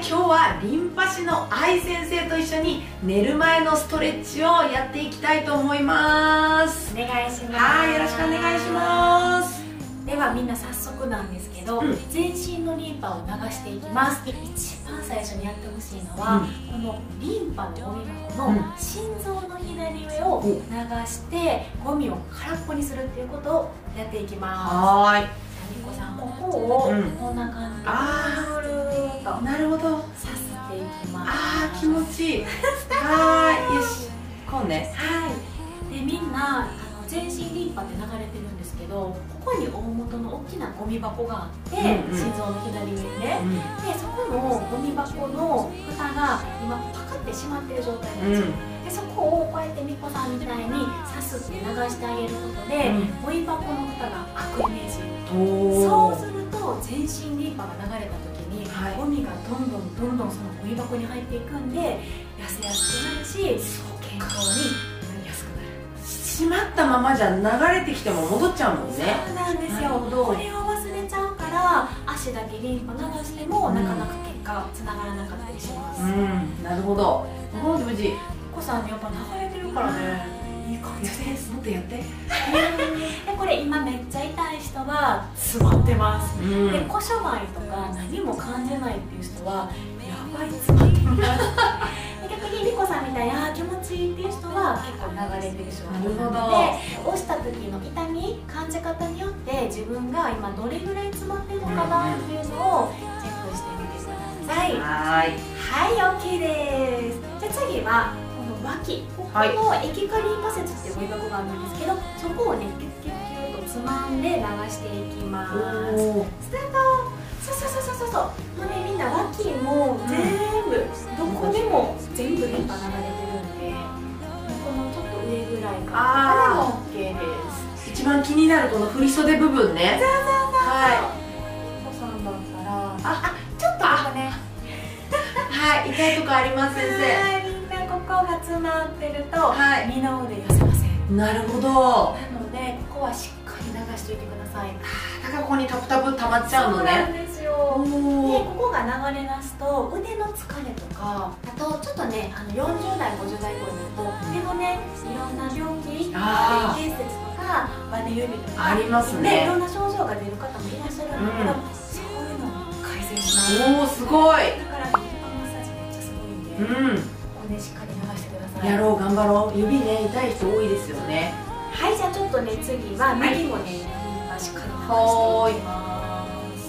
今日はリンパ師の愛先生と一緒に寝る前のストレッチをやっていきたいと思います。 お願いします。 はい、よろしくお願いします。 ではみんな早速なんですけど、全身のリンパを流していきます。一番最初にやってほしいのは、このリンパのゴミ箱の心臓の左上を流してゴミを空っぽにするっていうことをやっていきます。 はい。 みこさん、ここをこんな感じでぐるーっとなるほど。 さすっていきます。 あー、気持ちいい。はい、よし。こうね。 はい。で、みんな全身リンパって流れてるんですけど、ここに大元の大きなゴミ箱があって、心臓の左上にね、でそこのゴミ箱の蓋が今パカって閉まってる状態なんですよ。でそこをこうやってみこさんみたいにさすって流してあげることで、ゴミ箱の蓋が開くイメージ。そうすると全身リンパが流れた時に、ゴミがどんどんそのゴミ箱に入っていくんで、痩せやすくなるし、健康に閉まったままじゃ流れてきても戻っちゃうもんね。 そうなんですよ。これを忘れちゃうから足だけリンパ流してもなかなか結果つながらなかったりします。 なるほど。無事お子さんにやっぱ流れてるからね、いい感じです。 もっとやって。でこれ今めっちゃ痛い人は詰まってます。で小障害とか何も感じないっていう人はやばい詰まってます。逆にリコさんみたいに気持ちいいっていう人は結構流れてる状態なので、押した時の痛み感じ方によって自分が今どれぐらい詰まってるのかなっていうのをチェックしてみてください。はい、OK です。じゃあ次はこの脇、ここの液化リンパ節っていうゴミ箱があるんですけど、そこをねキュッキュッキュッとつまんで流していきます。スタート。そうもうね、みんな脇も全部どこでも全部リンパ流れてるんで、このちょっと上ぐらいからでも OK です。 一番気になるこの振り袖部分ね。 はい。お子さんだったらちょっとここねはい、痛いとこあります先生。 みんなここが詰まってると二の腕寄せません。 なるほど。 なのでここはしっかり流しておいてください。 だからここにタプタプ溜まっちゃうのね。 そうなんですよ。でここが流れ出すと腕の疲れとか、あとちょっとね40代50代以降になると腕のねいろんな病気、変形節とかバネ指とかありますね。 いろんな症状が出る方もいらっしゃるんだけど、そういうのを改善します。 おお、すごい。 だからリンパマッサージめっちゃすごいんで、ここでしっかり流してください。 やろう、頑張ろう。指ね、痛い人多いですよね。 はい、じゃあちょっとね次は右もね、リンパしっかり流していきます。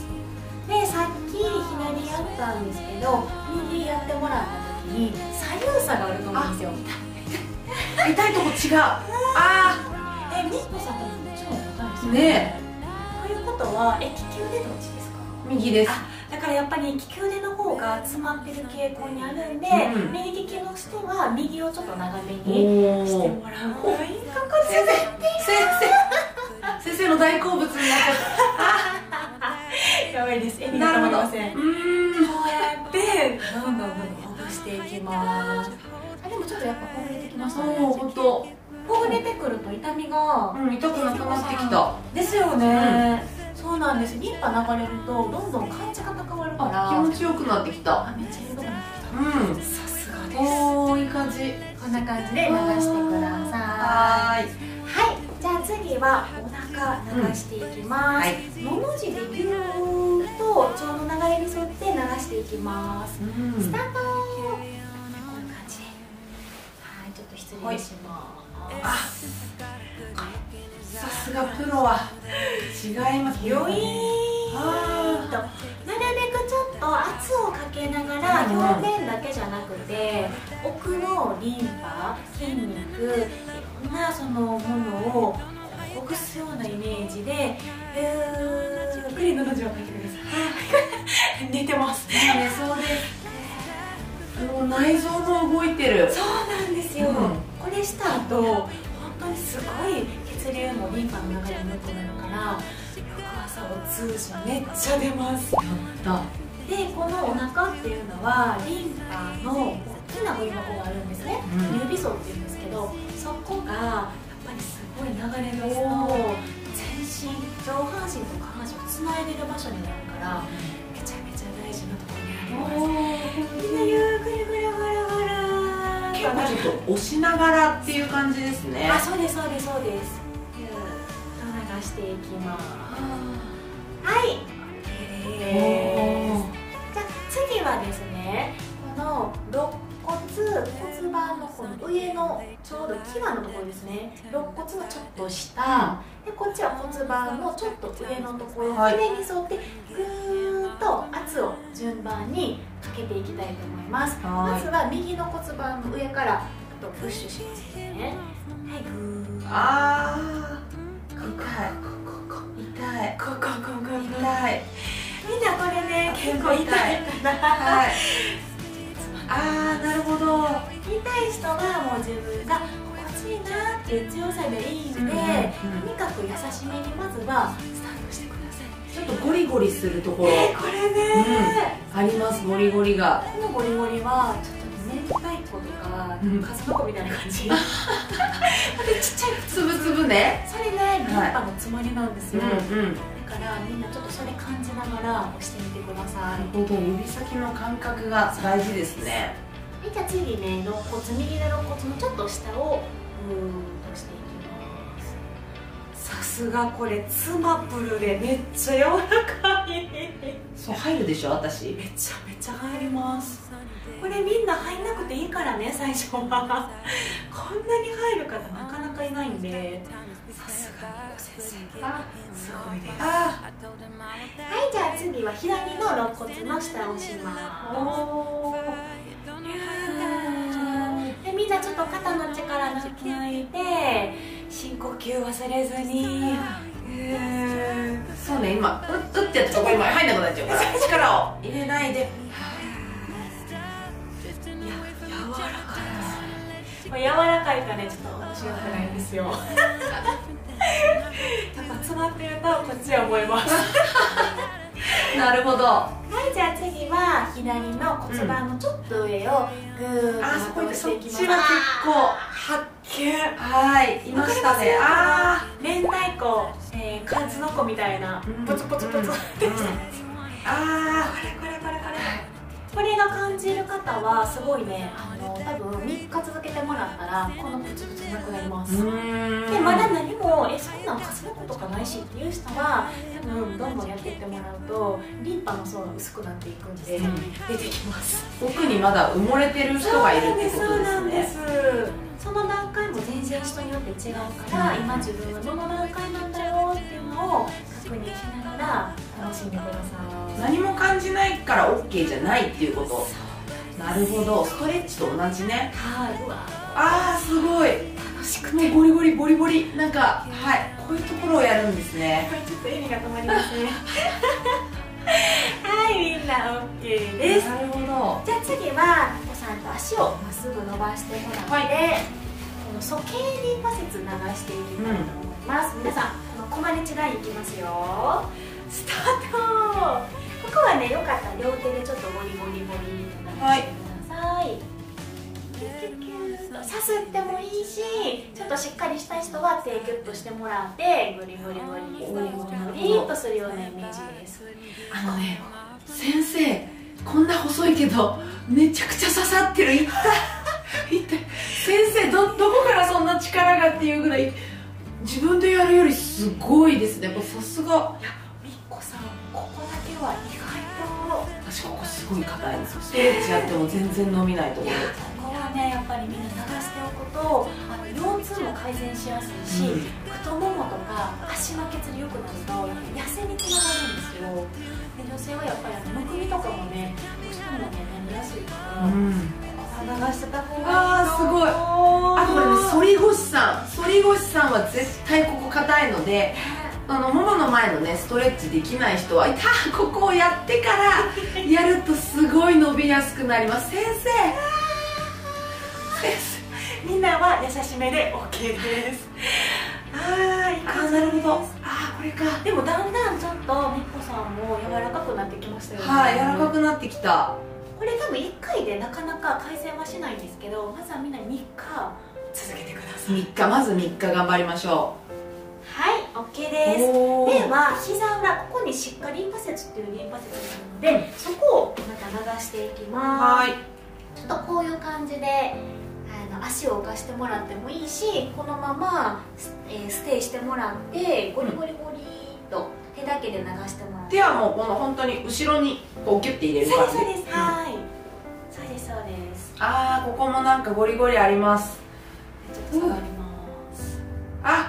でさっき左やったんですけど、右やってもらった時に左右差があると思うんですよ。 痛いとこ違う。 みっこさんとこっちも痛いですよね。 ということは利き腕どっちですか？ 右です。 だからやっぱり利き腕の方が詰まってる傾向にあるんで、右利きの人は右をちょっと長めにしてもらう方がいいかもしれない。 先生の大好物になっちゃった。やばいです。なるほど。こうやってどんどんほぐしていきます。でもちょっとやっぱほぐれてきましたね。 本当。 ほぐれてくると痛みが痛くなくなってきた。 ですよね。そうなんです。リンパ流れるとどんどん感じ方変わるから気持ちよくなってきた。 めっちゃ緩くなってきた。さすがです。 おー、いい感じ。 こんな感じで流してください。はい。じゃあ次はお腹流していきます。のの字でギューッと腸の流れに沿って流していきます。スタート。こんな感じで。はい、ちょっと失礼します。 さすがプロは違います。 よいーんとなるべくちょっと圧をかけながら表面だけじゃなくて奥のリンパ、筋肉、いろんなそのものをほぐすようなイメージでゆっくりのの字を書いてください。寝てます。 寝そうです。もう内臓も動いてる。 そうなんですよ。これした後本当にすごい血流もリンパの流れも良くなるから翌朝お通じめっちゃ出ます。 やった。 でこのお腹っていうのはリンパの大きなゴミ箱があるんですね。乳鼻層っていうんですけど、そこがやっぱりすごい流れ出すと全身上半身と下半身をつないでる場所になるからめちゃめちゃ大事なところにあります。 結構ちょっと押しながらっていう感じですね。 あ、そうですそうですそうです。流していきます。はい、じゃあ次はですね、この肋骨盤のこの上のちょうど際のところですね。肋骨のちょっと下、でこっちは骨盤のちょっと上のところ、骨に沿ってぐーっと圧を順番にかけていきたいと思います。まずは右の骨盤の上からプッシュしますね。はい、ぐー。 あー、痛い、痛い。 みんなこれね、結構痛いから。はい。 あー、なるほど。 痛い人はもう自分が心地いいなっていう強さでいいんで、とにかく優しめにまずはスタートしてください。 ちょっとゴリゴリするところ、 これね、 あります。ゴリゴリが。 このゴリゴリはちょっと明太子とか数の子みたいな感じ。でちっちゃいつぶつぶね。 それね、リンパの詰まりなんですよ。だからみんなちょっとそれ感じながら押してみてください。 なるほど、指先の感覚が大事ですね。 じゃあ次ね、右の肋骨のちょっと下をぐーっとしていきます。さすがこれツマプルでめっちゃ柔らかい。 そう入るでしょ、私。 めちゃめちゃ入ります。これみんな入んなくていいからね、最初は。こんなに入る方なかなかいないんで、さすがに先生、あ、すごいです。はい、じゃあ次は左の肋骨の下を押します。でみんなちょっと肩の力抜いて深呼吸忘れずに。 そうね、今うってやったとこ今入んなくなっちゃうから力を入れないで。 柔らかいかね、ちょっと面白くないんですよ。やっぱ詰まってるとこっちは思います。 なるほど。 はい、じゃあ次は左の骨盤のちょっと上をぐーっと押していきます。 そっちは結構発見。はい、いましたね。ああ、明太子、数の子みたいなポツポツポツってきた。 ああ、 これが感じる方はすごいね、多分3日続けてもらったらこのプツプツなくなります。でまだ何もそんなん数のことかないしっていう人は多分どんどんやっていってもらうとリンパの層が薄くなっていくんで出てきます。 奥にまだ埋もれてる人がいるってことですね。 その段階も全然人によって違うから、今自分はどの段階なんだよっていうのを確認しながら楽しんでください。 何も感じないから OK じゃないっていうこと。なるほど、ストレッチと同じね。 はい。 ああ、すごい楽しくて、ゴリゴリボリボリ、なんか、はい、こういうところをやるんですね。 これちょっと笑みが止まりません。はい、みんな OK です。 なるほど。 じゃあ次はお子さんと足をまっすぐ伸ばしてもらって、この鼠径リンパ節流していきたいと思います。皆さん、このコマネチラインいきますよ。スタート。ここはね、よかったら両手でちょっとゴリゴリゴリと流してください。キュキュキューとさすってもいいし、ちょっとしっかりしたい人は手ギュッとしてもらってゴリゴリゴリゴリゴリゴリとするようなイメージです。 ね、先生こんな細いけどめちゃくちゃ刺さってる。痛い痛い。先生どこからそんな力がっていうぐらい自分でやるよりすごいですね。さすが。 みっこさん、ここだけは意外と私ここすごい硬いんですよ。ストレッチやっても全然伸びないところ。 ここはね、やっぱりみんな流しておくと腰痛も改善しやすいし、太ももとか足の血流良くなると痩せにつながるんですよ。で女性はやっぱりむくみとかもね、どうしてもね、なりやすいから、流してた方がいい。 あー、すごい。あとこれね、反り腰さんは絶対ここ硬いので、ももの前のねストレッチできない人はここをやってからやるとすごい伸びやすくなります。先生みんなは優しめで OK です。 なるほど。これか。 でもだんだんちょっとみっこさんも柔らかくなってきましたよね。 はい、柔らかくなってきた。 これ多分1回でなかなか改善はしないんですけど、まずはみんな3日続けてください。 まず3日頑張りましょう。 はい、OK です。では膝裏、ここにしっかりリンパ節っていうリンパ節があるので、そこをまた流していきます。はい。ちょっとこういう感じで、は足を浮かしてもらってもいいし、このままステイしてもらってゴリゴリゴリっと手だけで流してもらって、 手はもうこの本当に後ろにこうギュッて入れる感じ。 そうです、はい、そうですそうです。 ああ、ここもなんかゴリゴリあります。 ちょっと下がります。 あ、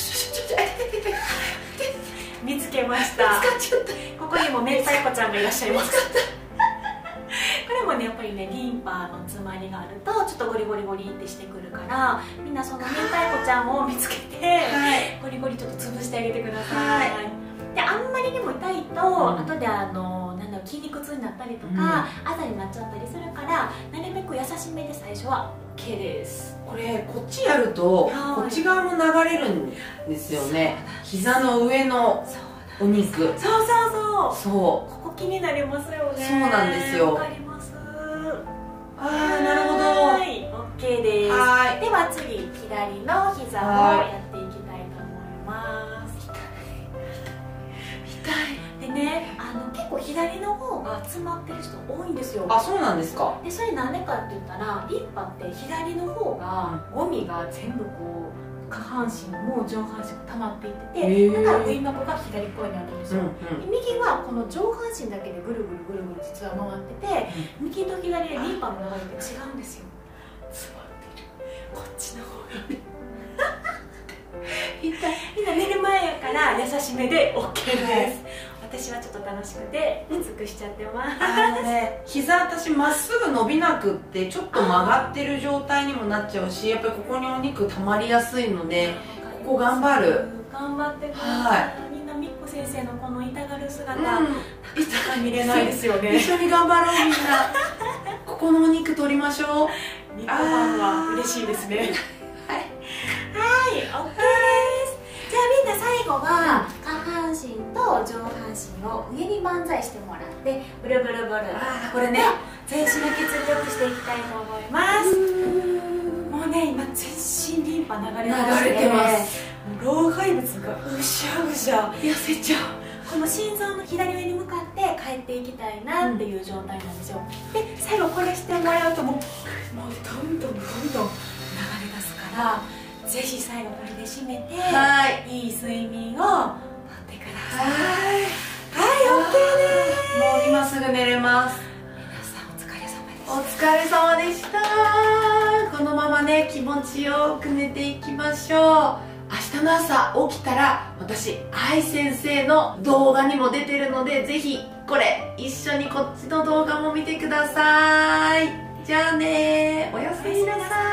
見つけました。 見つかっちゃった。 ここにも明太子ちゃんがいらっしゃいます。これもね、やっぱりね、リンパの詰まりがあるとちょっとゴリゴリゴリってしてくるから、みんなその明太子ちゃんを見つけて、はい、ゴリゴリちょっと潰してあげてください。はい、であんまりにも痛いと、後で筋肉痛になったりとか、あざになっちゃったりするから、なるべく優しめで最初は OK です。 これこっちやるとこっち側も流れるんですよね。膝の上のお肉。 そうそう、 ここ気になりますよね。 そうなんですよ。 わかります。 ああ、なるほど。 はい、OK です。 はい、 では次、左の膝をやっていきたいと思います。痛いでね、結構左の方が詰まってる人多いんですよ。 あ、そうなんですか。 でそれなんでかって言ったら、リンパって左の方がゴミが全部こう下半身も上半身も溜まっていってて、だから上膜が左側にあるんですよ。で右はこの上半身だけでぐるぐるぐるぐる実は回ってて、右と左でリンパの流れって違うんですよ。詰まってる。こっちの方が痛い。みんな寝る前やから優しめで OK です。私はちょっと楽しくてきつくしちゃってます。 ね、膝私まっすぐ伸びなくってちょっと曲がってる状態にもなっちゃうし、やっぱりここにお肉溜まりやすいので、ここ頑張る。 頑張ってください。みんなみっこ先生のこの痛がる姿、なかなか見れないですよね。 一緒に頑張ろうみんな。ここのお肉取りましょう。 肉ファンは嬉しいですね。はい、OK です。じゃあみんな最後は下半身と上半身を上に万歳してもらってブルブルブル。これね、全身の血流良くしていきたいと思います。もうね、今全身リンパ流れてます。老廃物がうしゃうしゃ痩せちゃう。 この心臓の左上に向かって帰っていきたいなっていう状態なんですよ。で最後これしてもらうともうどんどん流れ出すから、ぜひ最後これで締めて、いい睡眠をとってください。はい、OK です。 もう今すぐ寝れます。 皆さんお疲れ様でした。 お疲れ様でした。このままね、気持ちよく寝ていきましょう。明日の朝起きたら私愛先生の動画にも出てるので、ぜひこれ一緒にこっちの動画も見てください。じゃあね、おやすみなさい。